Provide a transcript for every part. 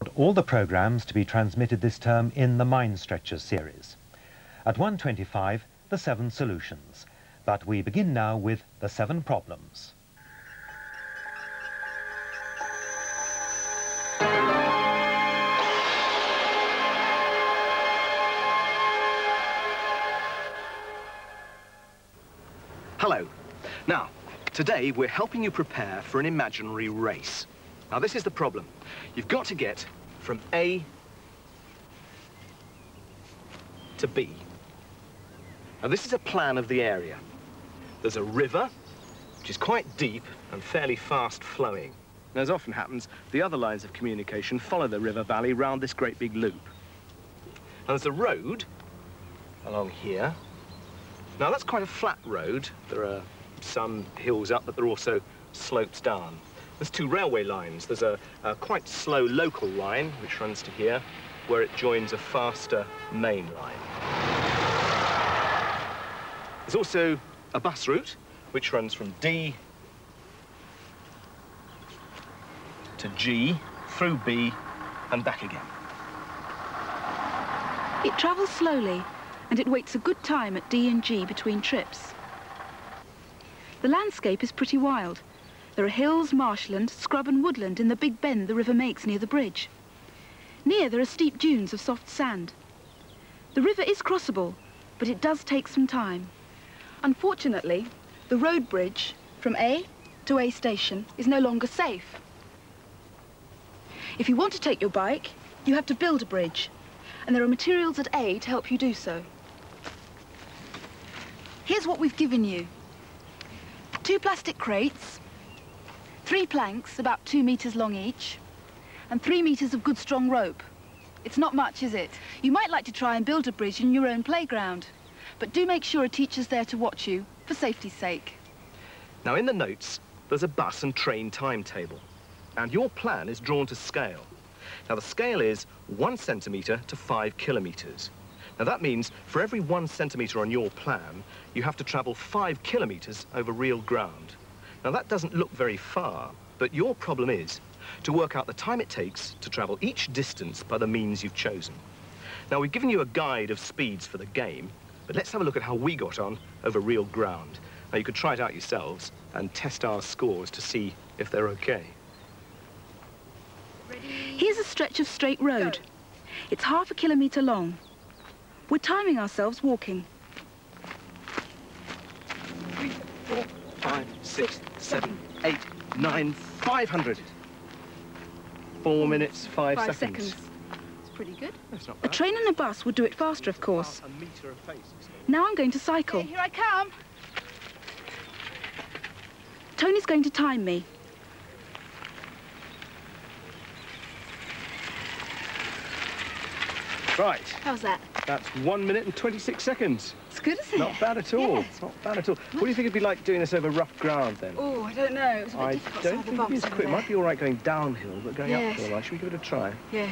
All the programmes to be transmitted this term in the Mind Stretchers series. At 1:25, the 7 solutions. But we begin now with the 7 problems. Hello. Now, today we're helping you prepare for an imaginary race. Now, this is the problem. You've got to get from A to B. Now, this is a plan of the area. There's a river, which is quite deep and fairly fast flowing. And as often happens, the other lines of communication follow the river valley round this great big loop. And there's a road along here. Now, that's quite a flat road. There are some hills up, but there are also slopes down. There's 2 railway lines. There's a quite slow local line, which runs to here, where it joins a faster main line. There's also a bus route, which runs from D to G, through B, and back again. It travels slowly, and it waits a good time at D and G between trips. The landscape is pretty wild. There are hills, marshland, scrub and woodland in the big bend the river makes near the bridge. Near there are steep dunes of soft sand. The river is crossable, but it does take some time. Unfortunately, the road bridge from A to A station is no longer safe. If you want to take your bike, you have to build a bridge, and there are materials at A to help you do so. Here's what we've given you. 2 plastic crates, 3 planks about 2 meters long each, and 3 meters of good strong rope. It's not much, is it? You might like to try and build a bridge in your own playground, but do make sure a teacher's there to watch you, for safety's sake. Now, in the notes, there's a bus and train timetable, and your plan is drawn to scale. Now, the scale is 1 centimetre to 5 kilometres. Now, that means for every 1 centimetre on your plan, you have to travel 5 kilometres over real ground. Now, that doesn't look very far, but your problem is to work out the time it takes to travel each distance by the means you've chosen. Now, we've given you a guide of speeds for the game, but let's have a look at how we got on over real ground. Now, you could try it out yourselves and test our scores to see if they're okay. Here's a stretch of straight road. It's ½ a kilometre long. We're timing ourselves walking. 3, 4, 5, 6, 7, 8, 9, 500. 4 minutes, 5 seconds. It's pretty good. That's not A bad. train and a bus would do it faster, of course. A metre of pace. Now I'm going to cycle. Okay, here I come. Tony's going to time me. Right. How's that? That's 1 minute and 26 seconds. It's good, isn't it? Not bad at all. Yeah. Not bad at all. What do you think it'd be like doing this over rough ground, then? Oh, I don't know. It was a bit I difficult. don't think it's quick. It might be all right going downhill, but going Yes. uphill, right? Should we give it a try? Yeah.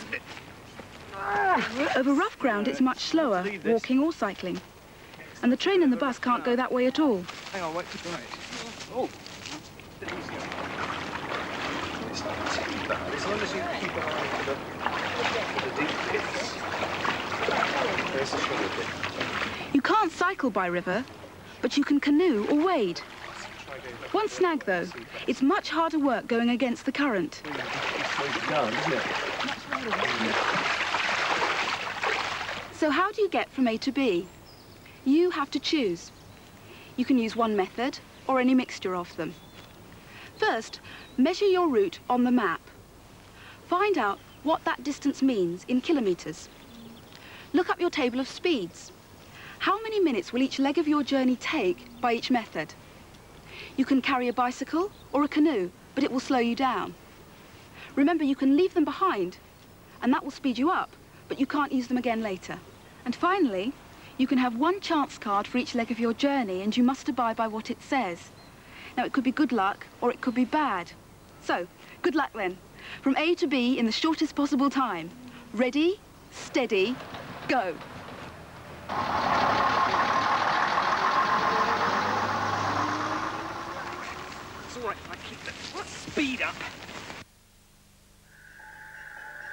Over rough ground, it's much slower, Leave this. walking or cycling. And the train and the bus can't go that way at all. Hang on, wait. Right. Oh. There you go. It's not too bad, as long as you keep an eye for the deep pits. There's the sugar bit. You can't cycle by river, but you can canoe or wade. One snag, though, it's much harder work going against the current. Down, isn't it? So how do you get from A to B? You have to choose. You can use one method or any mixture of them. First, measure your route on the map. Find out what that distance means in kilometres. Look up your table of speeds. How many minutes will each leg of your journey take by each method? You can carry a bicycle or a canoe, but it will slow you down. Remember, you can leave them behind, and that will speed you up, but you can't use them again later. And finally, you can have one chance card for each leg of your journey, and you must abide by what it says. Now, it could be good luck, or it could be bad. So, good luck then. From A to B in the shortest possible time. Ready, steady, go. It's all right if I keep the speed up.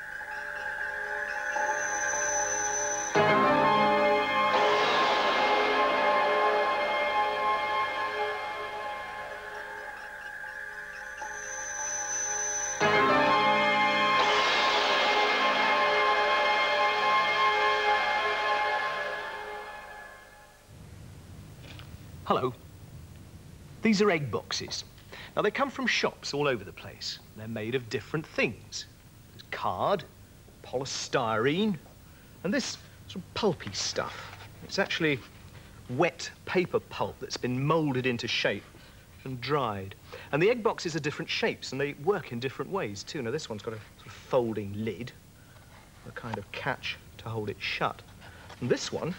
Hello. These are egg boxes. Now, they come from shops all over the place. They're made of different things. There's card, polystyrene, and this sort of pulpy stuff. It's actually wet paper pulp that's been moulded into shape and dried. And the egg boxes are different shapes, and they work in different ways, too. Now, this one's got a sort of folding lid, a kind of catch to hold it shut. And this one,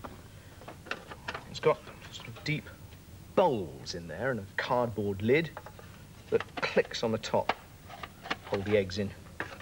it's got sort of deep bowls in there and a cardboard lid that clicks on the top, hold the eggs in.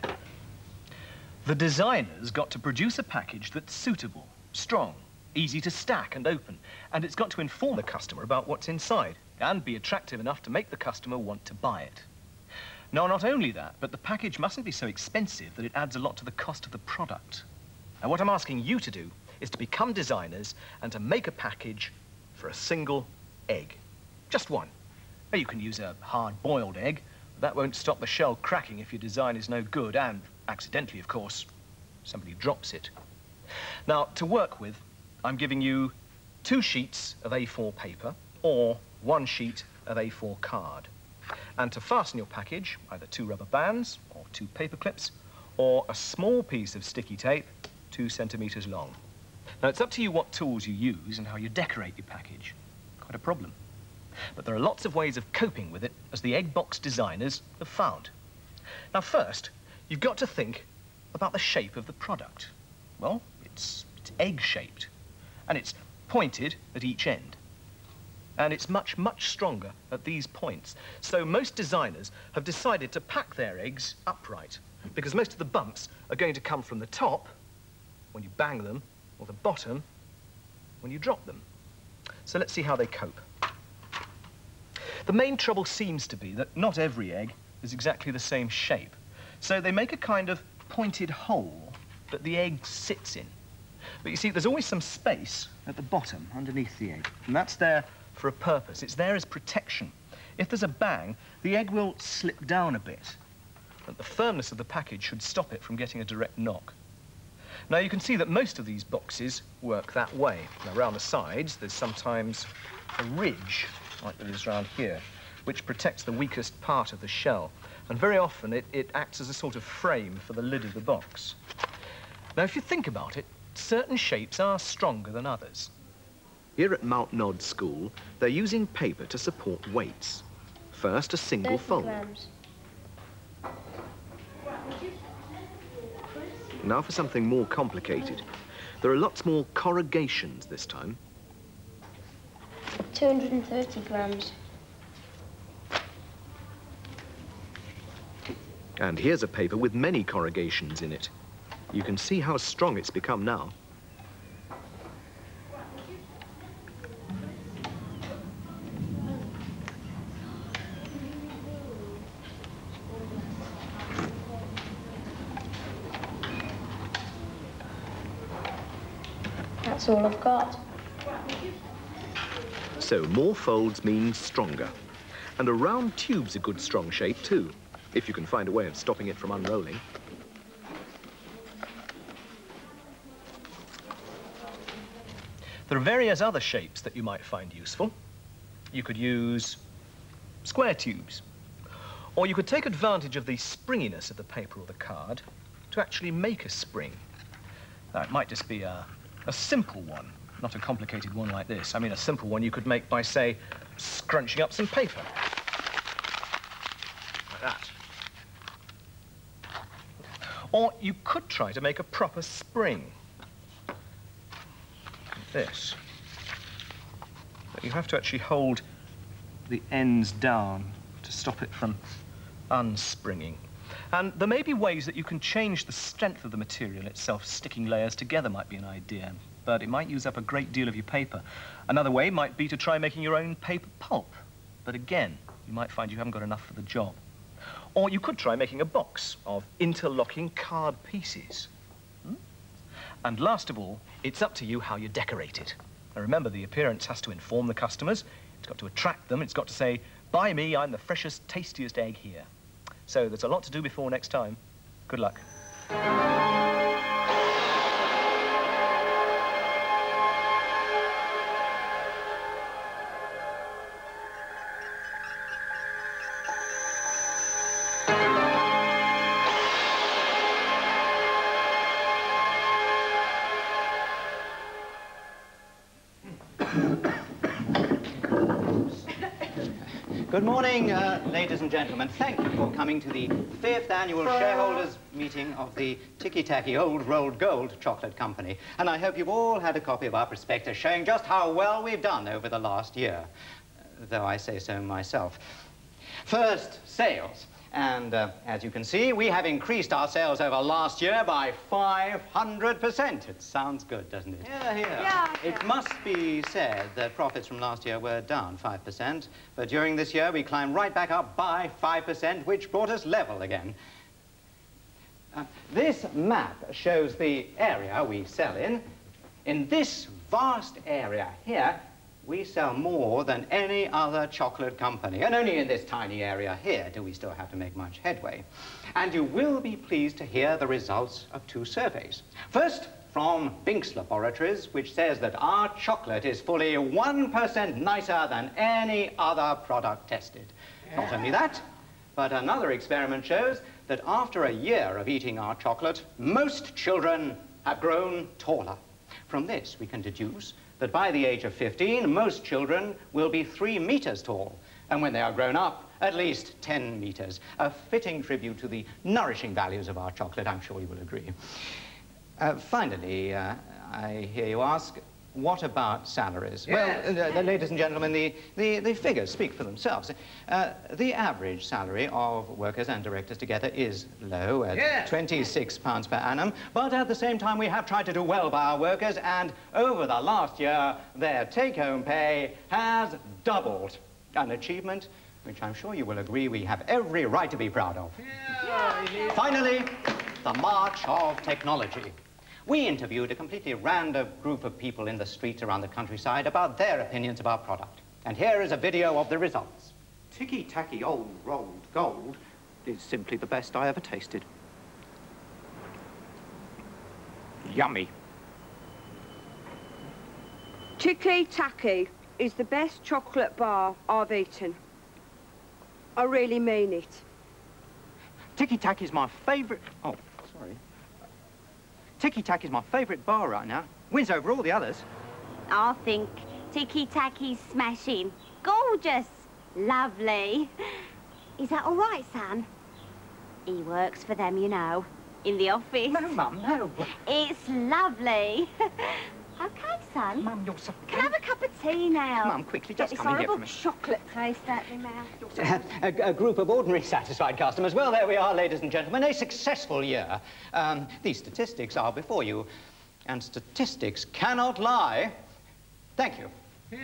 The designers got to produce a package that's suitable, strong, easy to stack and open, and it's got to inform the customer about what's inside and be attractive enough to make the customer want to buy it. Now, not only that, but the package mustn't be so expensive that it adds a lot to the cost of the product. Now, what I'm asking you to do is to become designers and to make a package for a single egg. Just one. Now, you can use a hard-boiled egg, but that won't stop the shell cracking if your design is no good, and accidentally, of course, somebody drops it. Now, to work with, I'm giving you 2 sheets of A4 paper or 1 sheet of A4 card. And to fasten your package, either 2 rubber bands or 2 paper clips or a small piece of sticky tape 2 centimetres long. Now, it's up to you what tools you use and how you decorate your package. Quite a problem. But there are lots of ways of coping with it, as the egg box designers have found. Now, first, you've got to think about the shape of the product. Well, it's egg-shaped, and it's pointed at each end. And it's much, much stronger at these points. So most designers have decided to pack their eggs upright, because most of the bumps are going to come from the top, when you bang them, or the bottom, when you drop them. So let's see how they cope. The main trouble seems to be that not every egg is exactly the same shape. So they make a kind of pointed hole that the egg sits in. But you see, there's always some space at the bottom, underneath the egg. And that's there for a purpose. It's there as protection. If there's a bang, the egg will slip down a bit. But the firmness of the package should stop it from getting a direct knock. Now, you can see that most of these boxes work that way. Now, around the sides, there's sometimes a ridge, like there is around here, which protects the weakest part of the shell. And very often, it acts as a sort of frame for the lid of the box. Now, if you think about it, certain shapes are stronger than others. Here at Mount Nod School, they're using paper to support weights. First, a single 30 fold. grams. Now for something more complicated. There are lots more corrugations this time. 230 grams. And here's a paper with many corrugations in it. You can see how strong it's become now. That's all I've got. So more folds means stronger. And a round tube's a good strong shape too, if you can find a way of stopping it from unrolling. There are various other shapes that you might find useful. You could use square tubes, or you could take advantage of the springiness of the paper or the card to actually make a spring. Now, it might just be a simple one, not a complicated one like this. I mean, a simple one you could make by, say, scrunching up some paper. Like that. Or you could try to make a proper spring. Like this. But you have to actually hold the ends down to stop it from unspringing. And there may be ways that you can change the strength of the material itself. Sticking layers together might be an idea, but it might use up a great deal of your paper. Another way might be to try making your own paper pulp. But again, you might find you haven't got enough for the job. Or you could try making a box of interlocking card pieces. And last of all, it's up to you how you decorate it. Now remember, the appearance has to inform the customers. It's got to attract them. It's got to say, "By me, I'm the freshest, tastiest egg here." So there's a lot to do before next time. Good luck. Good morning, ladies and gentlemen. Thank you for coming to the 5th annual shareholders meeting of the Ticky Tacky Old Rolled Gold Chocolate Company. And I hope you've all had a copy of our prospectus showing just how well we've done over the last year, though I say so myself. First, sales. And as you can see, we have increased our sales over last year by 500%. It sounds good, doesn't it? Yeah. It must be said that profits from last year were down 5%, but during this year we climbed right back up by 5%, which brought us level again. This map shows the area we sell in. In this vast area here, we sell more than any other chocolate company, and only in this tiny area here do we still have to make much headway. And you will be pleased to hear the results of 2 surveys. First, from Binks Laboratories, which says that our chocolate is fully 1% nicer than any other product tested. Not only that, but another experiment shows that after a year of eating our chocolate, most children have grown taller. From this, we can deduce that by the age of 15, most children will be 3 meters tall, and when they are grown up, at least 10 meters. A fitting tribute to the nourishing values of our chocolate, I'm sure you will agree. Finally, I hear you ask, what about salaries? Yes. Well, ladies and gentlemen, the figures speak for themselves. The average salary of workers and directors together is low at £26 per annum, but at the same time we have tried to do well by our workers, and over the last year their take-home pay has doubled. An achievement which I'm sure you will agree we have every right to be proud of. Finally, the march of technology. We interviewed a completely random group of people in the streets around the countryside about their opinions of our product. And here is a video of the results. Ticky Tacky Old Rolled Gold is simply the best I ever tasted. Yummy. Ticky Tacky is the best chocolate bar I've eaten. I really mean it. Ticky Tacky is my favourite... Oh, sorry. Ticky Tacky is my favourite bar right now. Wins over all the others. I think Ticky Tacky's smashing. Gorgeous. Lovely. Is that all right, son? He works for them, you know, in the office. No, Mum, no. It's lovely. OK, son. Mum, you're so... Can I have a cup of tea now? Mum, quickly, just come in here for me. Chocolate taste out of my mouth. A group of ordinary satisfied customers. Well, there we are, ladies and gentlemen, a successful year. These statistics are before you, and statistics cannot lie. Thank you.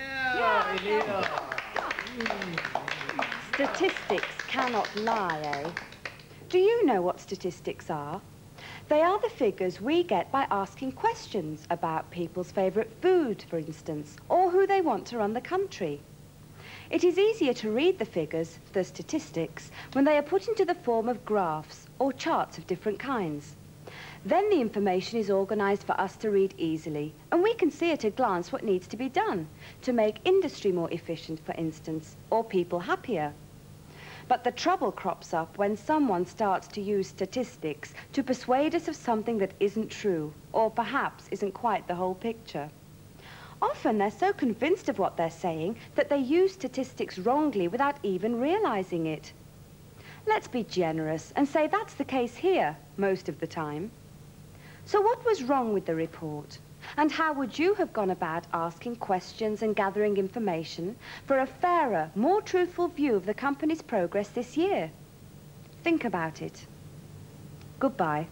Statistics cannot lie, eh? Do you know what statistics are? They are the figures we get by asking questions about people's favourite food, for instance, or who they want to run the country. It is easier to read the figures, the statistics, when they are put into the form of graphs or charts of different kinds. Then the information is organised for us to read easily, and we can see at a glance what needs to be done to make industry more efficient, for instance, or people happier. But the trouble crops up when someone starts to use statistics to persuade us of something that isn't true, or perhaps isn't quite the whole picture. Often they're so convinced of what they're saying that they use statistics wrongly without even realising it. Let's be generous and say that's the case here most of the time. So what was wrong with the report? And how would you have gone about asking questions and gathering information for a fairer, more truthful view of the company's progress this year? Think about it. Goodbye.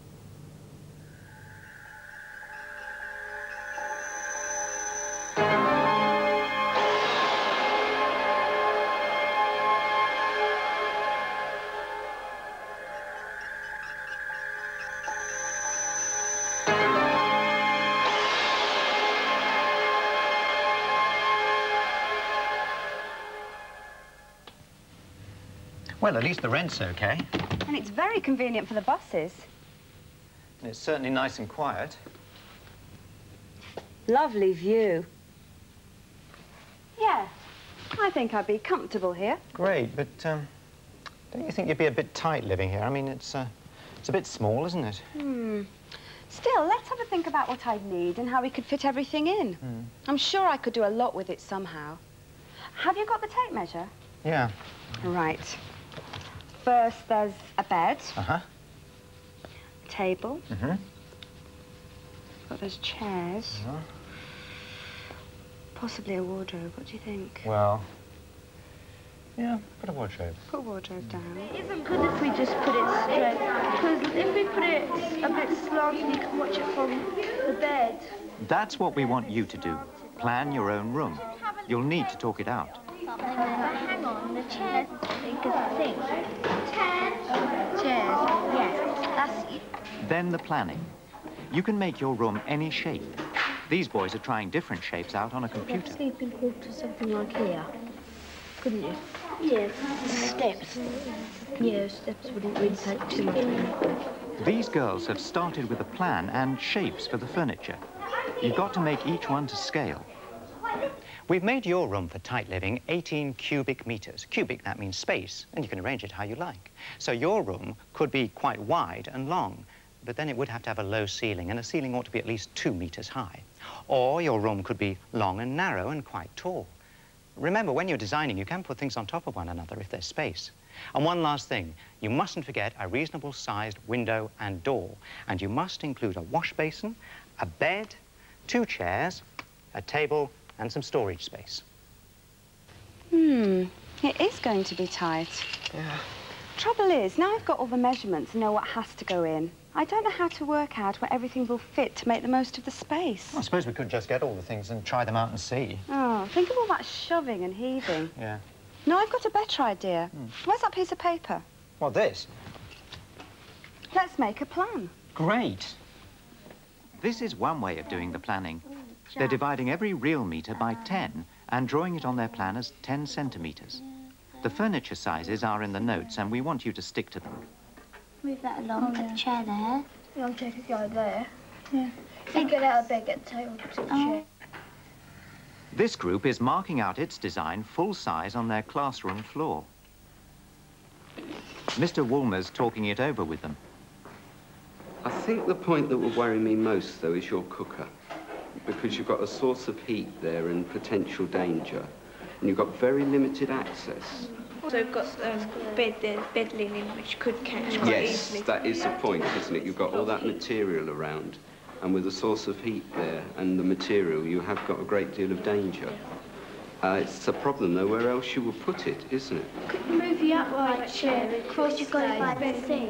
Well, at least the rent's okay. And it's very convenient for the buses. And it's certainly nice and quiet. Lovely view. Yeah, I think I'd be comfortable here. Great, but don't you think you'd be a bit tight living here? I mean, it's a bit small, isn't it? Still, let's have a think about what I'd need and how we could fit everything in. I'm sure I could do a lot with it somehow. Have you got the tape measure? Yeah. Right. First, there's a bed. Uh-huh. A table. Mm-hmm. Got those chairs. Uh-huh. Possibly a wardrobe. What do you think? Well, yeah, put a wardrobe. Put a wardrobe down. It isn't good if we just put it straight, because if we put it a bit slanted, you can watch it from the bed. That's what we want you to do. Plan your own room. You'll need to talk it out. Hang on, the chairs, you can think. Chairs? Yes, that's it. Then the planning. You can make your room any shape. These boys are trying different shapes out on a computer. Sleeping quarters, something like here, couldn't you? Yes. Steps. Yeah, steps wouldn't really take too much room. These girls have started with a plan and shapes for the furniture. You've got to make each one to scale. We've made your room for tight living 18 cubic meters. Cubic, that means space, and you can arrange it how you like. So your room could be quite wide and long, but then it would have to have a low ceiling, and a ceiling ought to be at least 2 meters high. Or your room could be long and narrow and quite tall. Remember, when you're designing, you can put things on top of one another if there's space. And one last thing, you mustn't forget a reasonable sized window and door. And you must include a wash basin, a bed, 2 chairs, a table, and some storage space. It is going to be tight. Yeah. Trouble is, now I've got all the measurements and know what has to go in, I don't know how to work out where everything will fit to make the most of the space. I suppose we could just get all the things and try them out and see. Oh, think of all that shoving and heaving. Yeah. No, I've got a better idea. Where's that piece of paper? Well, this. Let's make a plan. Great. This is one way of doing the planning. They're dividing every real metre by 10 and drawing it on their plan as 10 centimetres. The furniture sizes are in the notes, and we want you to stick to them. Move that along, put the chair there. Yeah, I'll take a guy there. Yeah. You get out of bed, get the table to the chair. This group is marking out its design full size on their classroom floor. Mr. Woolmer's talking it over with them. I think the point that would worry me most, though, is your cooker. Because you've got a source of heat there and potential danger. And you've got very limited access. Also got bed linen, which could catch quite easily. Yes, that is the point, isn't it? You've got all that material around. And with a source of heat there and the material, you have got a great deal of danger. It's a problem, though, where else you would put it, isn't it? Could you move the upright chair across the by the sink?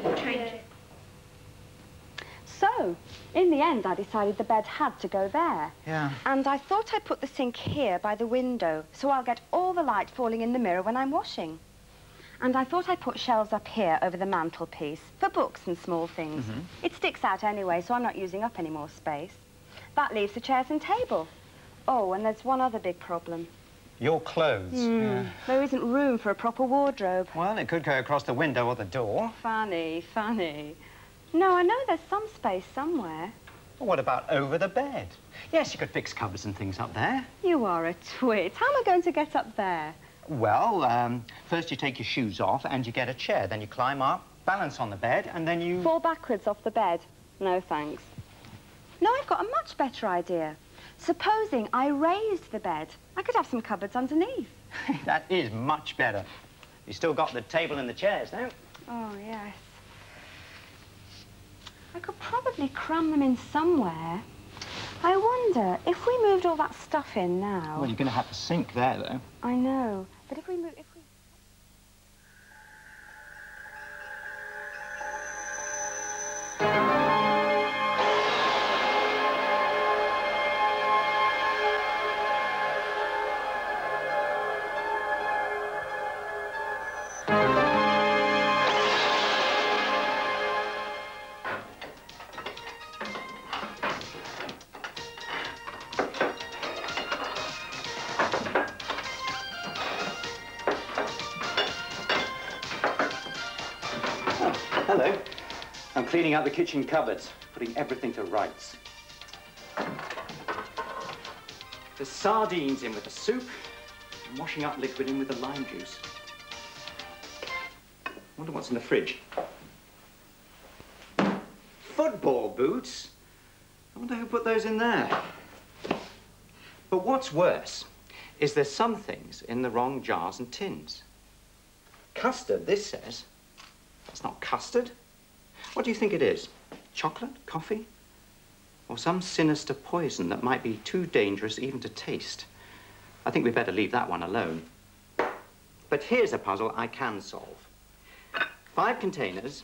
So, in the end, I decided the bed had to go there. Yeah. And I thought I'd put the sink here by the window, so I'll get all the light falling in the mirror when I'm washing. And I thought I'd put shelves up here over the mantelpiece for books and small things. It sticks out anyway, so I'm not using up any more space. That leaves the chairs and table. Oh, and there's one other big problem. Your clothes. Yeah. There isn't room for a proper wardrobe. Well, it could go across the window or the door. Funny, funny. No, I know there's some space somewhere. Well, what about over the bed? Yes, you could fix cupboards and things up there. You are a twit. How am I going to get up there? Well, first you take your shoes off and you get a chair. Then you climb up, balance on the bed, and then you... Fall backwards off the bed. No, thanks. No, I've got a much better idea. Supposing I raised the bed, I could have some cupboards underneath. That is much better. You still got the table and the chairs, no? Oh, yes. I could probably cram them in somewhere. I wonder, if we moved all that stuff in now... Well, you're going to have a sink there, though. I know, but if we move... Hello. I'm cleaning out the kitchen cupboards, putting everything to rights. There's sardines in with the soup, and washing up liquid in with the lime juice. Wonder what's in the fridge. Football boots? I wonder who put those in there. But what's worse is there's some things in the wrong jars and tins. Custard, this says. That's not custard. What do you think it is? Chocolate? Coffee? Or some sinister poison that might be too dangerous even to taste? I think we'd better leave that one alone. But here's a puzzle I can solve. 5 containers,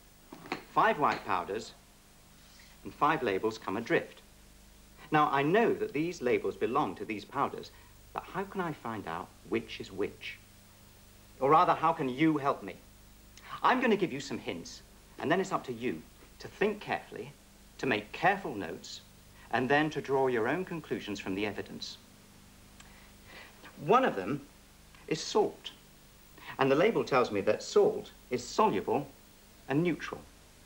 5 white powders, and 5 labels come adrift. Now, I know that these labels belong to these powders, but how can I find out which is which? Or rather, how can you help me? I'm going to give you some hints, and then it's up to you to think carefully, to make careful notes, and then to draw your own conclusions from the evidence. One of them is salt, and the label tells me that salt is soluble and neutral.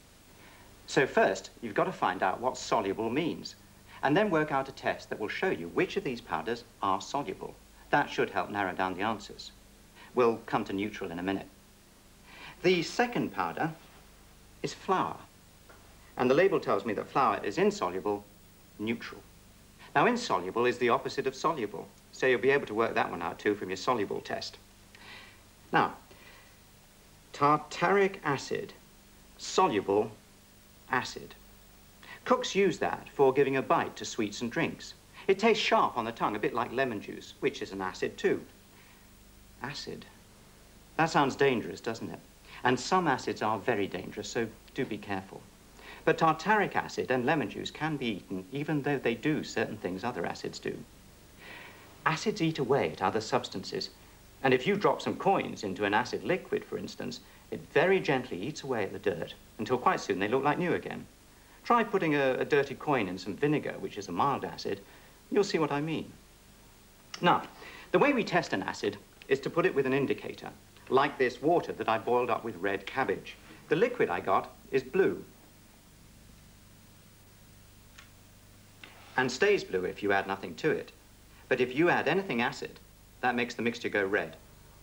So first, you've got to find out what soluble means, and then work out a test that will show you which of these powders are soluble. That should help narrow down the answers. We'll come to neutral in a minute. The second powder is flour, and the label tells me that flour is insoluble, neutral. Now, insoluble is the opposite of soluble, so you'll be able to work that one out too from your soluble test. Now, tartaric acid, soluble acid. Cooks use that for giving a bite to sweets and drinks. It tastes sharp on the tongue, a bit like lemon juice, which is an acid too. Acid. That sounds dangerous, doesn't it? And some acids are very dangerous, so do be careful. But tartaric acid and lemon juice can be eaten, even though they do certain things other acids do. Acids eat away at other substances, and if you drop some coins into an acid liquid, for instance, it very gently eats away at the dirt until quite soon they look like new again. Try putting a dirty coin in some vinegar, which is a mild acid. You'll see what I mean. Now, the way we test an acid is to put it with an indicator, like this water that I boiled up with red cabbage. The liquid I got is blue, and stays blue if you add nothing to it. But if you add anything acid, that makes the mixture go red.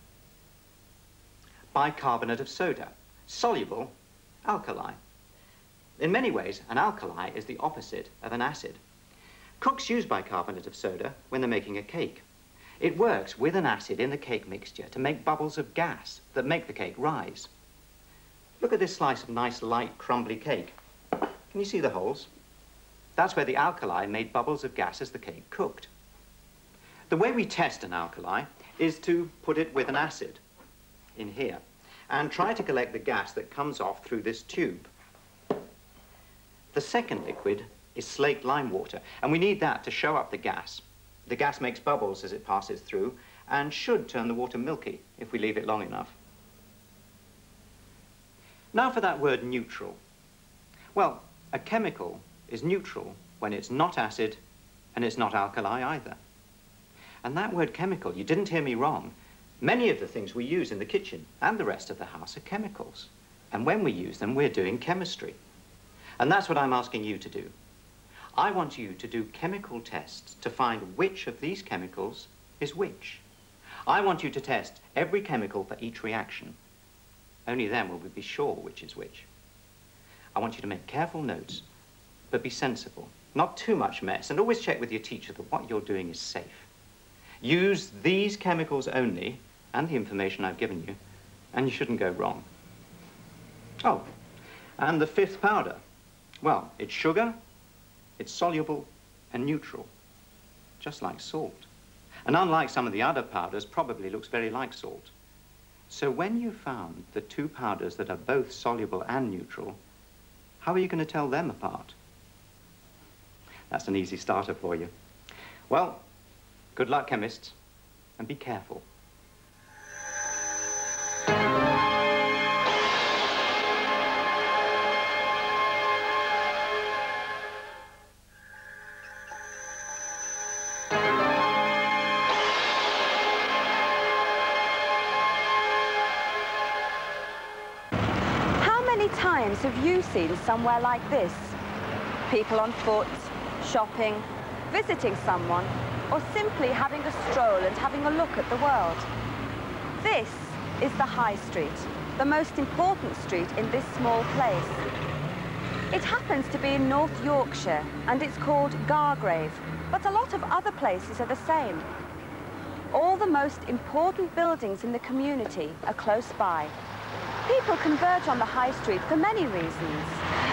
Bicarbonate of soda, soluble, alkali. In many ways, an alkali is the opposite of an acid. Cooks use bicarbonate of soda when they're making a cake. It works with an acid in the cake mixture to make bubbles of gas that make the cake rise. Look at this slice of nice, light, crumbly cake. Can you see the holes? That's where the alkali made bubbles of gas as the cake cooked. The way we test an alkali is to put it with an acid in here and try to collect the gas that comes off through this tube. The second liquid is slaked lime water, and we need that to show up the gas. The gas makes bubbles as it passes through and should turn the water milky if we leave it long enough. Now for that word neutral. Well, a chemical is neutral when it's not acid and it's not alkali either. And that word chemical, you didn't hear me wrong. Many of the things we use in the kitchen and the rest of the house are chemicals. And when we use them, we're doing chemistry. And that's what I'm asking you to do. I want you to do chemical tests to find which of these chemicals is which. I want you to test every chemical for each reaction. Only then will we be sure which is which. I want you to make careful notes, but be sensible. Not too much mess, and always check with your teacher that what you're doing is safe. Use these chemicals only, and the information I've given you, and you shouldn't go wrong. Oh, and the fifth powder. Well, it's sugar, it's soluble and neutral, just like salt. And unlike some of the other powders, probably looks very like salt. So when you found the 2 powders that are both soluble and neutral, how are you going to tell them apart? That's an easy starter for you. Well, good luck, chemists, and be careful. Have you seen somewhere like this? People on foot, shopping, visiting someone, or simply having a stroll and having a look at the world. This is the High Street, the most important street in this small place. It happens to be in North Yorkshire, and it's called Gargrave, but a lot of other places are the same. All the most important buildings in the community are close by. People converge on the high street for many reasons.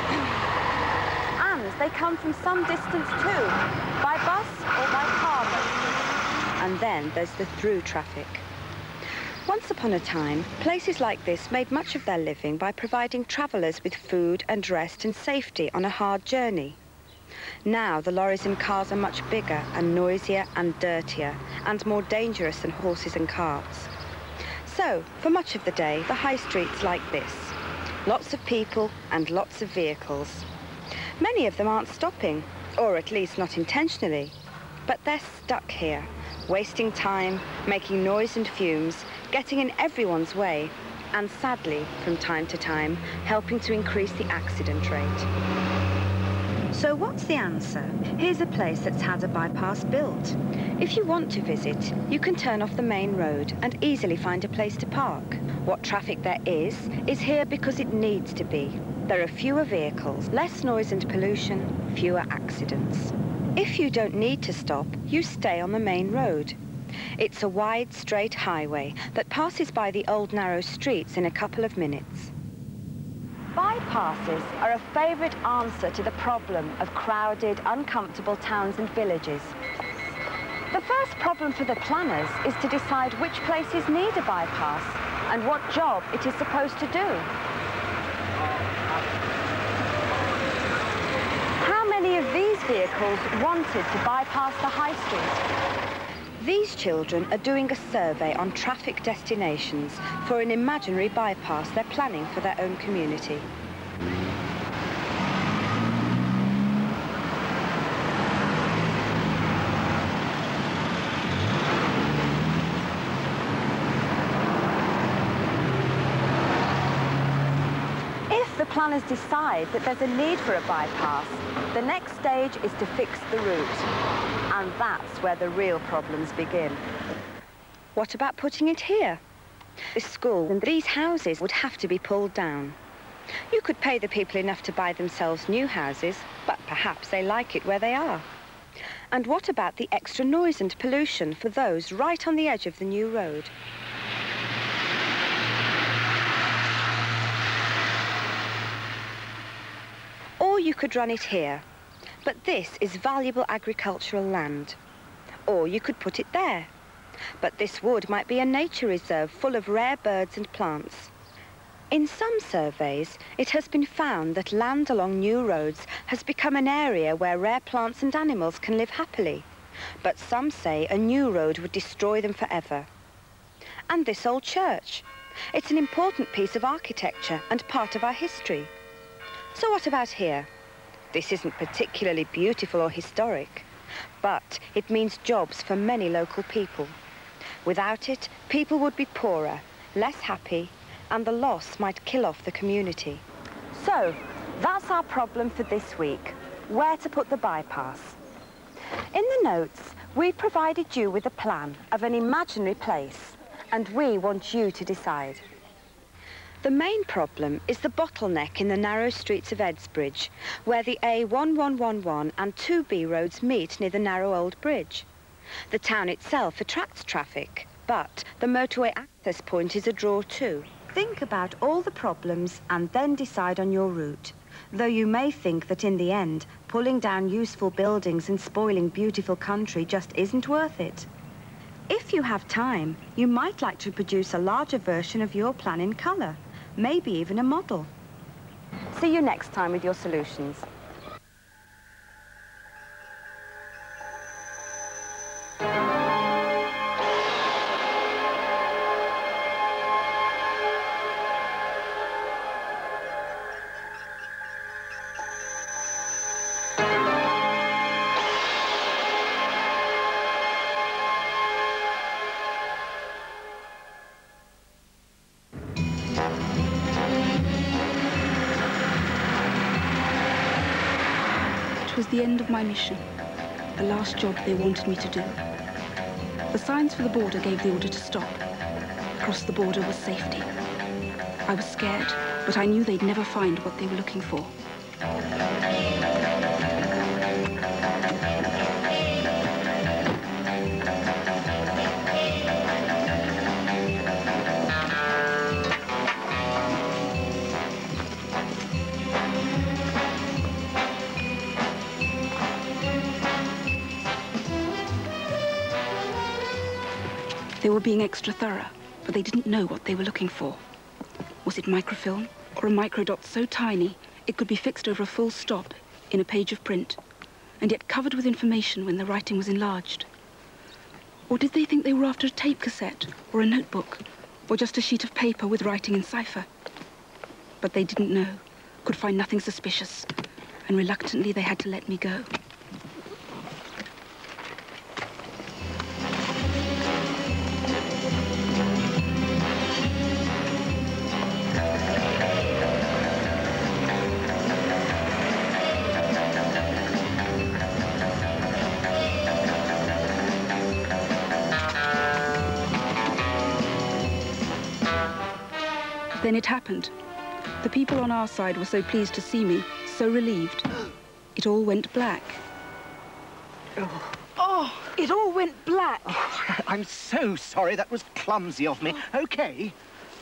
And they come from some distance too, by bus or by car mostly. And then there's the through traffic. Once upon a time, places like this made much of their living by providing travellers with food and rest and safety on a hard journey. Now the lorries and cars are much bigger and noisier and dirtier and more dangerous than horses and carts. So, for much of the day, the high street's like this. Lots of people and lots of vehicles. Many of them aren't stopping, or at least not intentionally, but they're stuck here, wasting time, making noise and fumes, getting in everyone's way, and sadly, from time to time, helping to increase the accident rate. So what's the answer? Here's a place that's had a bypass built. If you want to visit, you can turn off the main road and easily find a place to park. What traffic there is here because it needs to be. There are fewer vehicles, less noise and pollution, fewer accidents. If you don't need to stop, you stay on the main road. It's a wide, straight highway that passes by the old narrow streets in a couple of minutes. Bypasses are a favourite answer to the problem of crowded, uncomfortable towns and villages. The first problem for the planners is to decide which places need a bypass and what job it is supposed to do. How many of these vehicles wanted to bypass the high street? These children are doing a survey on traffic destinations for an imaginary bypass they're planning for their own community. If the planners decide that there's a need for a bypass, the next stage is to fix the route. And that's where the real problems begin. What about putting it here? This school and these houses would have to be pulled down. You could pay the people enough to buy themselves new houses, but perhaps they like it where they are. And what about the extra noise and pollution for those right on the edge of the new road? Or you could run it here. But this is valuable agricultural land. Or you could put it there. But this wood might be a nature reserve full of rare birds and plants. In some surveys, it has been found that land along new roads has become an area where rare plants and animals can live happily. But some say a new road would destroy them forever. And this old church. It's an important piece of architecture and part of our history. So what about here? This isn't particularly beautiful or historic, but it means jobs for many local people. Without it, people would be poorer, less happy, and the loss might kill off the community. So, that's our problem for this week, where to put the bypass. In the notes, we provided you with a plan of an imaginary place, and we want you to decide. The main problem is the bottleneck in the narrow streets of Edsbridge, where the A1111 and 2B roads meet near the narrow old bridge. The town itself attracts traffic, but the motorway access point is a draw too. Think about all the problems and then decide on your route, though you may think that in the end, pulling down useful buildings and spoiling beautiful country just isn't worth it. If you have time, you might like to produce a larger version of your plan in colour. Maybe even a model. See you next time with your solutions. It was the end of my mission, the last job they wanted me to do. The signs for the border gave the order to stop. Across the border was safety. I was scared, but I knew they'd never find what they were looking for. They were being extra thorough, but they didn't know what they were looking for. Was it microfilm, or a microdot so tiny it could be fixed over a full stop in a page of print, and yet covered with information when the writing was enlarged? Or did they think they were after a tape cassette, or a notebook, or just a sheet of paper with writing in cipher? But they didn't know, could find nothing suspicious, and reluctantly they had to let me go. Then it happened. The people on our side were so pleased to see me, so relieved. It all went black. Oh, it all went black. Oh, I'm so sorry. That was clumsy of me. Okay.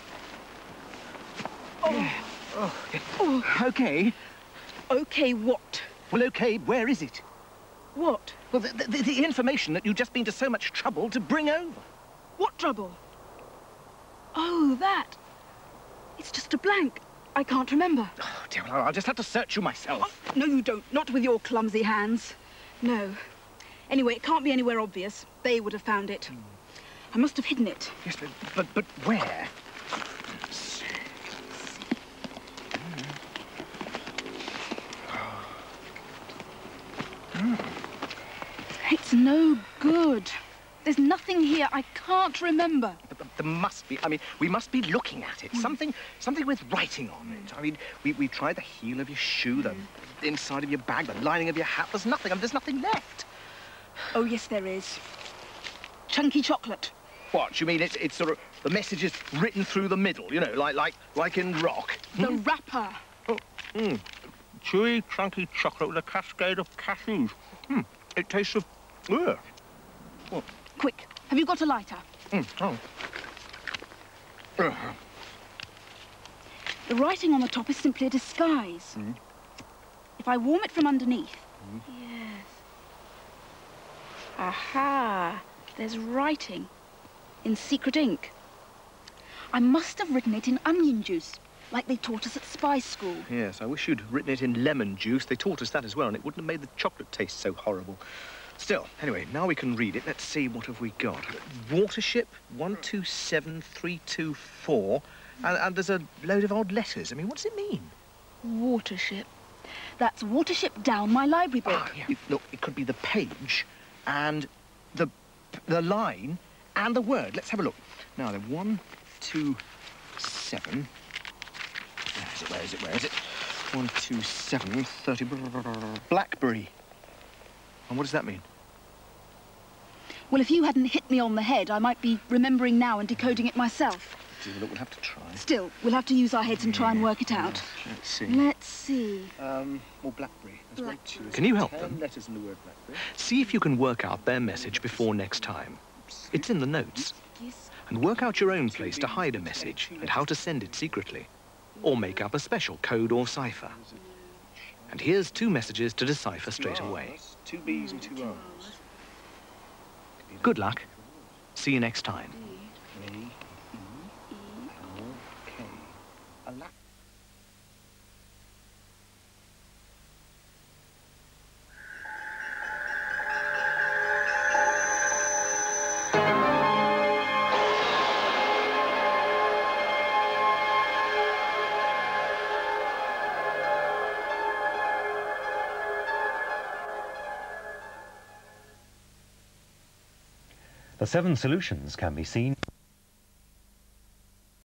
Okay. Okay, what? Well, okay, where is it? What? Well, the information that you've just been to so much trouble to bring over. What trouble? Oh, that. It's just a blank. I can't remember. Oh, dear, well, I'll just have to search you myself. Oh, no, you don't. Not with your clumsy hands. No. Anyway, it can't be anywhere obvious. They would have found it. I must have hidden it. Yes, but where? It's no good. There's nothing here. I can't remember. There must be. I mean, we must be looking at it. Something with writing on it. I mean, we tried the heel of your shoe, the inside of your bag, the lining of your hat. There's nothing. I mean, there's nothing left. Oh, yes, there is. Chunky chocolate. What? You mean it's sort of the message is written through the middle? You know, like in rock. The wrapper. Oh, chewy, chunky chocolate with a cascade of cashews. It tastes of. Ugh. What? Quick, have you got a lighter? Oh. The writing on the top is simply a disguise. If I warm it from underneath... Yes. Aha! There's writing in secret ink. I must have written it in onion juice, like they taught us at spy school. Yes, I wish you'd written it in lemon juice. They taught us that as well, and it wouldn't have made the chocolate taste so horrible. Still, anyway, now we can read it. Let's see, what have we got? Watership 127324, and there's a load of odd letters. I mean, what does it mean? Watership. That's Watership down my library book. Ah, yeah. Look, it could be the page, and the line, and the word. Let's have a look. Now, then, 127. Where is it? 127, 30... Blackberry. And what does that mean? Well, if you hadn't hit me on the head, I might be remembering now and decoding it myself. Look, we'll have to try. Still, we'll have to use our heads and try and work it out. Let's see. Let's see. Well, Blackberry. Can you help them? Letters in the word Blackberry. See if you can work out their message before next time. It's in the notes. And work out your own place to hide a message and how to send it secretly. Or make up a special code or cipher. And here's 2 messages to decipher straight away. 2 B's and 2 R's. Good luck. See you next time. The 7 solutions can be seen